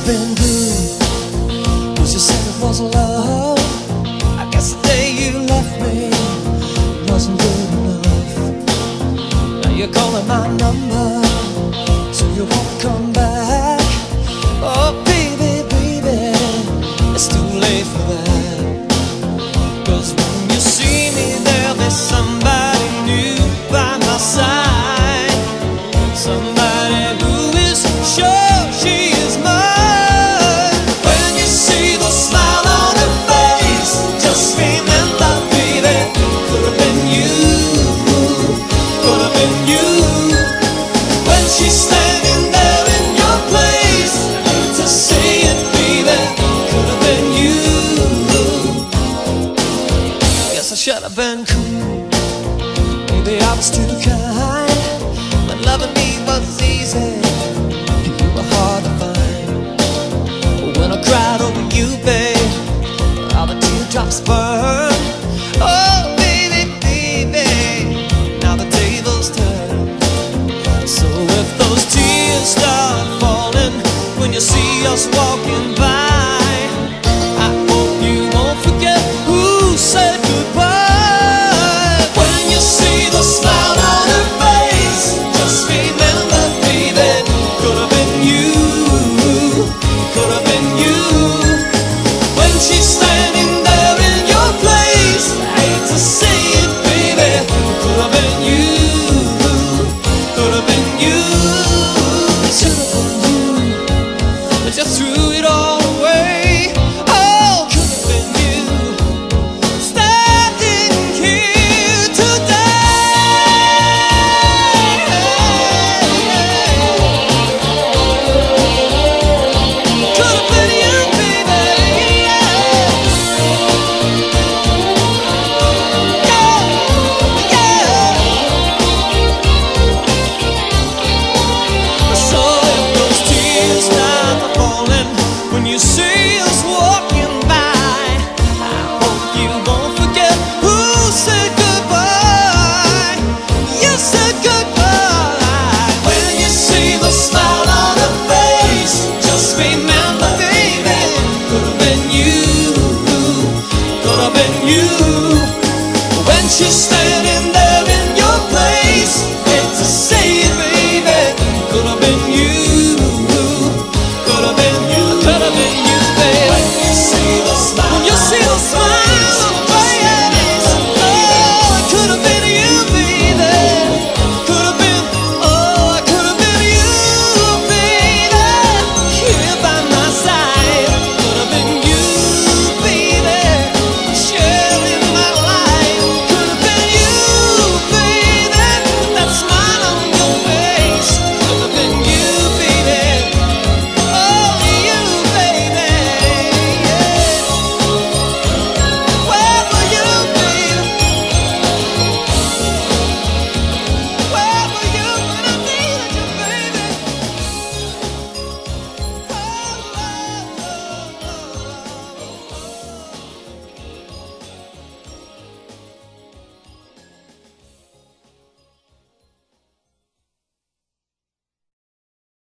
have been good, 'cause you said it was love. I guess the day you left me wasn't good enough. Now you're calling my number, so you won't come back. Oh baby, baby, it's too late for that. 'Cause when you see me there, there's somebody new by my side. Somebody who is sure she is mine. When you see the smile on her face, just remember, baby, could have been you, could have been you. When she's standing there in your place, I hate to say it, baby, could have been you. Guess I should have been cool, maybe I was too kind.